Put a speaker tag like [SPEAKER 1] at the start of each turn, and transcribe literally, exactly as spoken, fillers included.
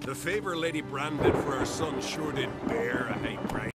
[SPEAKER 1] The favor Lady Brand did for her son sure did bear a high price.